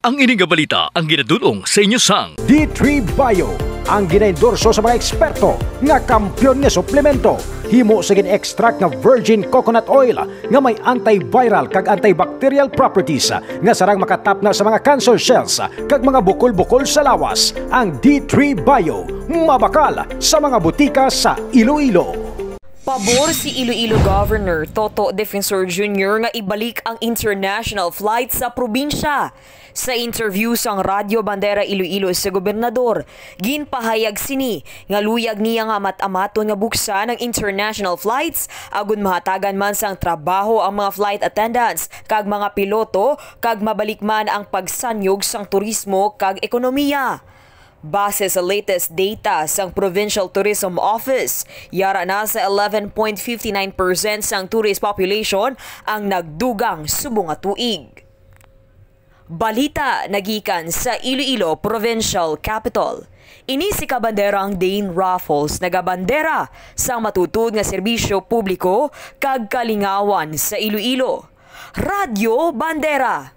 Ang ining balita ang ginadulong sa inyo sang D3 Bio, ang ginaendorso sa mga eksperto nga kampyon nga suplemento. Himo sa gin-extract nga virgin coconut oil nga may antiviral kag antibacterial properties nga sarang makatapna sa mga cancer cells kag mga bukol-bukol sa lawas. Ang D3 Bio, mabakal sa mga butika sa Iloilo. Pabor si Iloilo Governor Toto Defensor Jr. nga ibalik ang international flight sa probinsya. Sa interview sang Radyo Bandera Iloilo sa gobernador, ginpahayag sini nga luyag niya nga mat-amaton nga buksan ng international flights agon mahatagan man sang trabaho ang mga flight attendants kag mga piloto kag mabalik man ang pagsanyog sang turismo kag ekonomiya. Base sa latest data sang Provincial Tourism Office, yara na sa 11.59% sang tourist population ang nagdugang subong nga tuig. Balita nagikan sa Iloilo Provincial Capital. Ini si kabanderang Dane Raffles nagabandera sa matutud nga serbisyo publiko kag kalingawan sa Iloilo. Radyo Bandera